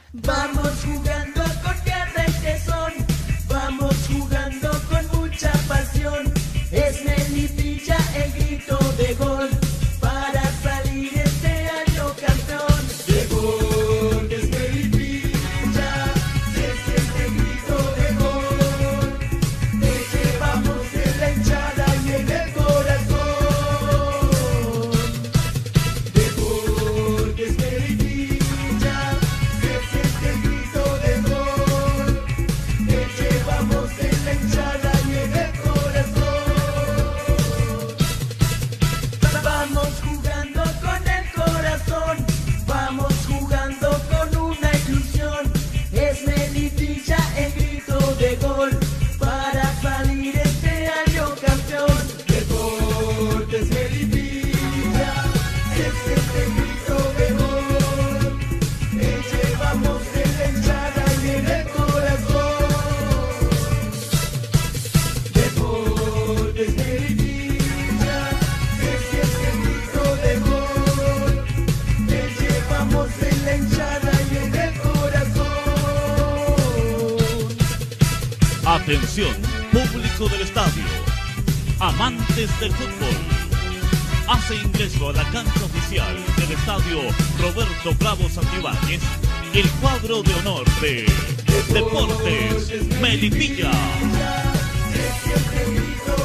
Vamos jugando con garra y tesón, vamos jugando con mucha pasión. Es Melipilla el grito de gol para salir este año campeón. De gol, es Melipilla, se siente el grito de gol. Te llevamos en la hinchada y en el corazón. De gol, es Melipilla, se siente el grito de gol. Te llevamos en la hinchada y en el corazón. Vamos jugando con el corazón, vamos jugando con una ilusión. Es Melipilla el grito de gol para salir este año campeón. De gol, es Melipilla, se siente el grito de gol. Te llevamos en la hinchada y en el corazón. De gol, es Melipilla, se siente el grito de gol. Te llevamos en la hinchada y en el corazón. Atención, público del estadio, amantes del fútbol. Hace ingreso a la cancha oficial del estadio Roberto Bravo Santibáñez el cuadro de honor de Deportes Melipilla. Se siente el grito